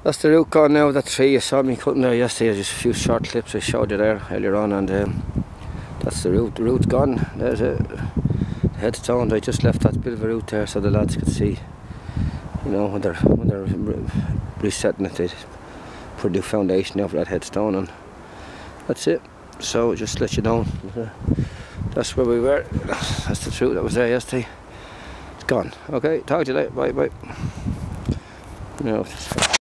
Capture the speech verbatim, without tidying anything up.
That's the root gone now. That tree you saw me cutting there yesterday. Just a few short clips I showed you there earlier on, and um, that's the root. The root's gone. There's a the headstone. I just left that bit of a root there so the lads could see. You know, when they're when they're re resetting it, they put a new foundation over that headstone, and that's it. So just to let you know, that's where we were. That's the root that was there yesterday. It's gone. Okay, talk to you later. Bye bye. No.